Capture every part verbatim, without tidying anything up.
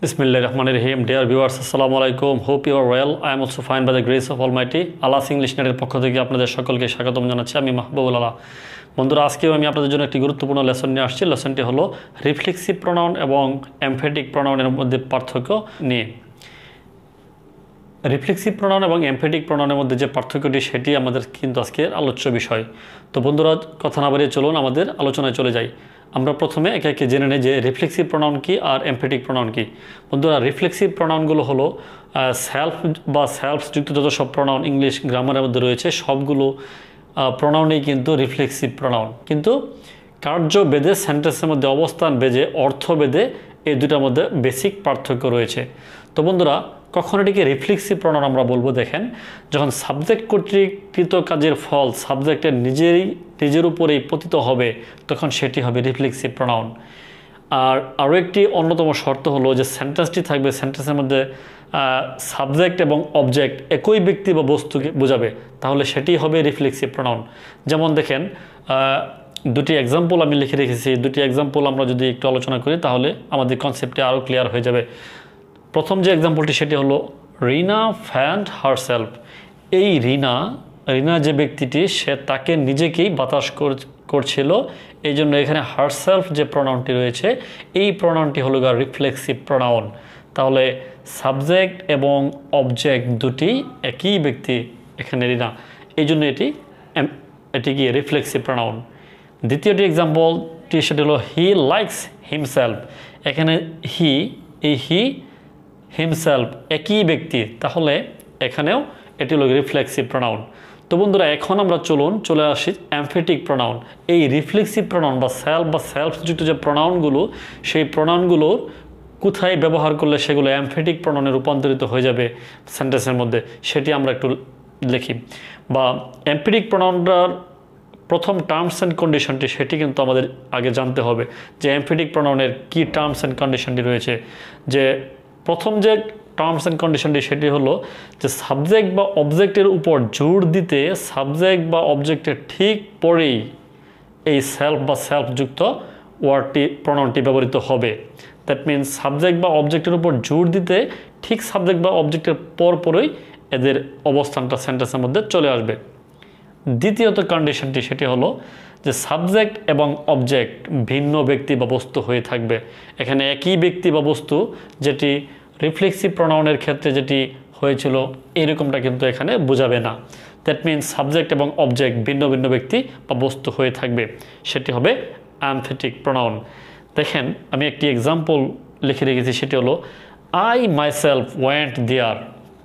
Bismillahirrahmanirrahim. Dear viewers, assalamu alaikum. Hope you are well. I am also fine by the grace of Almighty. ALAH'S English Net এর পক্ষ থেকে আপনাদের সকলকে স্বাগতম জানাচ্ছি। আমি মাহবুবুল আলাহ। বন্ধুরা, আজকেও আমি আপনাদের জন্য একটি গুরুত্বপূর্ণ লেসন নিয়ে আসছি। লেসনটি হলো রিফ্লেক্সিভ প্রোনাউন এবং এমফ্যাটিক প্রোনাউনের মধ্যে পার্থক্য নিয়ে। রিফ্লেক্সিভ প্রোনাউন এবং এমফ্যাটিক প্রোনাউনের মধ্যে যে পার্থক্যটি সেটি আমাদের কিন্তু আজকের আলোচ্য বিষয়। তো বন্ধুরা, কথা না বাড়িয়ে চলুন আমাদের আলোচনায় চলে যাই। আমরা প্রথমে একে একে জেনে নিই যে রিফ্লেক্সিভ প্রোনাউন কি আর এমফ্যাটিক প্রোনাউন কি। বন্ধুরা, রিফ্লেক্সিভ প্রোনাউনগুলো হলো সেলফ বা সেলফ যুক্ত যত সব প্রোনাউন ইংলিশ গ্রামারের মধ্যে রয়েছে সবগুলো প্রোনাউনেই কিন্তু রিফ্লেক্সিভ প্রোনাউন, কিন্তু কার্য বেদে সেন্টেন্সের মধ্যে অবস্থান বেদে অর্থ বেদে এই দুটার মধ্যে বেসিক পার্থক্য রয়েছে। তো বন্ধুরা, কখন এটিকে রিফ্লেক্সিভ প্রোনাউন আমরা বলবো, দেখেন, যখন সাবজেক্ট কর্তৃক কৃত কাজের ফল সাবজেক্টের নিজেরই নিজের উপরেই পতিত হবে তখন সেটি হবে রিফ্লেক্সিভ প্রোনাউন। আর আরও একটি অন্যতম শর্ত হলো যে সেন্টেন্সটি থাকবে, সেন্টেন্সের মধ্যে সাবজেক্ট এবং অবজেক্ট একই ব্যক্তি বা বস্তুকে বোঝাবে, তাহলে সেটি হবে রিফ্লেক্সিভ প্রোনাউন। যেমন দেখেন, দুটি এক্সাম্পল আমি লিখে রেখেছি, দুটি এক্সাম্পল আমরা যদি একটু আলোচনা করি তাহলে আমাদের কনসেপ্টটি আরও ক্লিয়ার হয়ে যাবে। প্রথম যে এক্সাম্পলটি সেটি হলো রিনা ফ্যান্ড হারসেলফ। এই রিনা রিনা যে ব্যক্তিটি সে তাকে নিজেকেই বাতাস করছিল, এই জন্য এখানে হারসেলফ যে প্রোনাউনটি রয়েছে এই প্রোনাউনটি হলো গা রিফ্লেক্সিভ প্রোনাউন। তাহলে সাবজেক্ট এবং অবজেক্ট দুটি একই ব্যক্তি, এখানে রিনা, এই জন্য এটি এটি কি রিফ্লেক্সিভ প্রোনাউন। দ্বিতীয়টি এক্সাম্পলটি সেটি হলো হি লাইকস হিমসেলফ। এখানে হি, এই হি হিমসেলফ একই ব্যক্তি, তাহলে এখানেও এটি হলো রিফ্লেক্সিভ প্রোনাউন। তো বন্ধুরা, এখন আমরা চলুন চলে আসি এমফ্যাটিক প্রোনাউন। এই রিফ্লেক্সিভ প্রোনাউন বা সেলফ বা সেলফ যুক্ত যে প্রোনাউনগুলো সেই প্রোনাউনগুলোর কোথায় ব্যবহার করলে সেগুলো এমফ্যাটিক প্রোনাউনে রূপান্তরিত হয়ে যাবে সেন্টেন্সের মধ্যে, সেটি আমরা একটু লিখি। বা এমফ্যাটিক প্রোনাউনটার প্রথম টার্মস অ্যান্ড কন্ডিশনটি সেটি কিন্তু আমাদের আগে জানতে হবে যে এমফ্যাটিক প্রোনাউনের কী টার্মস অ্যান্ড কন্ডিশনটি রয়েছে। যে প্রথম যে টার্মস অ্যান্ড কন্ডিশনটি সেটি হলো যে সাবজেক্ট বা অবজেক্টের উপর জোর দিতে সাবজেক্ট বা অবজেক্টের ঠিক পরেই এই সেলফ বা সেলফ যুক্ত ওয়ার্ডটি প্রোনাউনটি ব্যবহৃত হবে। দ্যাট মিনস সাবজেক্ট বা অবজেক্টের উপর জোর দিতে ঠিক সাবজেক্ট বা অবজেক্টের পর পরই এদের অবস্থানটা সেন্টেন্সের মধ্যে চলে আসবে। দ্বিতীয়ত কন্ডিশনটি সেটি হলো যে সাবজেক্ট এবং অবজেক্ট ভিন্ন ব্যক্তি বা বস্তু হয়ে থাকবে। এখানে একই ব্যক্তি বা বস্তু যেটি রিফ্লেক্সিভ প্রোনাউনের ক্ষেত্রে যেটি হয়েছিল এরকমটা কিন্তু এখানে বোঝাবে না। দ্যাট মিনস সাবজেক্ট এবং অবজেক্ট ভিন্ন ভিন্ন ব্যক্তি বা বস্তু হয়ে থাকবে, সেটি হবে এমফ্যাটিক প্রোনাউন। দেখেন, আমি একটি এক্সাম্পল লিখে রেখেছি, সেটি হলো আই মাইসেলফ ওয়েন্ট দেয়ার।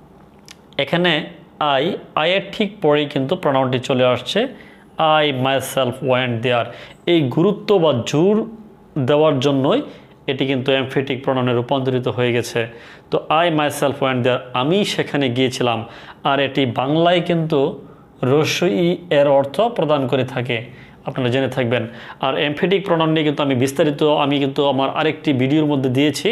এখানে আই আয়ের ঠিক পরেই কিন্তু প্রোনাউনটি চলে আসছে, আই মাইসেলফ ওয়েন্ট দেয়ার। এই গুরুত্ব বা জোর দেওয়ার জন্যই এটি কিন্তু এমফ্যাটিক প্রোনাউনে রূপান্তরিত হয়ে গেছে। তো আই মাইসেলফ ওয়েন্ট দেয়ার, আমি সেখানে গিয়েছিলাম। আর এটি বাংলায় কিন্তু রস্যই এর অর্থ প্রদান করে থাকে, আপনারা জেনে থাকবেন। আর এমফ্যাটিক প্রোনাউন নিয়ে কিন্তু আমি বিস্তারিত আমি কিন্তু আমার আরেকটি ভিডিওর মধ্যে দিয়েছি,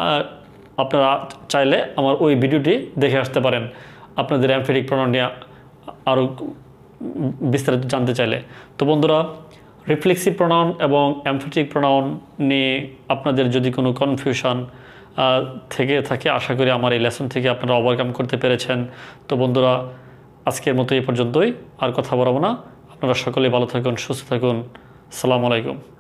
আপনারা চাইলে আমার ওই ভিডিওটি দেখে আসতে পারেন আপনাদের এমফ্যাটিক প্রোনাউন নিয়ে আরও বিস্তারিত জানতে চাইলে। তো বন্ধুরা, রিফ্লেক্সিভ প্রোনাউন এবং এমফ্যাটিক প্রোনাউন নিয়ে আপনাদের যদি কোনো কনফিউশন থেকে থাকে আশা করি আমার এই লেসন থেকে আপনারা ওভারকাম করতে পেরেছেন। তো বন্ধুরা, আজকের মতো এই পর্যন্তই, আর কথা বলবো না। আপনারা সকলেই ভালো থাকুন, সুস্থ থাকুন। আসসালামু আলাইকুম।